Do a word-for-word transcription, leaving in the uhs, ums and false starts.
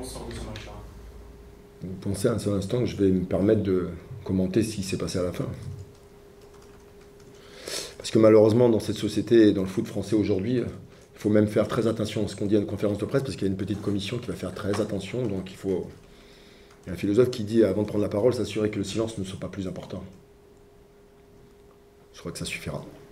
sort de ce match-là? Vous pensez un seul instant que je vais me permettre de commenter ce qui s'est passé à la fin? Parce que malheureusement, dans cette société et dans le foot français aujourd'hui, il faut même faire très attention à ce qu'on dit à une conférence de presse, parce qu'il y a une petite commission qui va faire très attention. Donc il faut. Il y a un philosophe qui dit, avant de prendre la parole, s'assurer que le silence ne soit pas plus important. Je crois que ça suffira.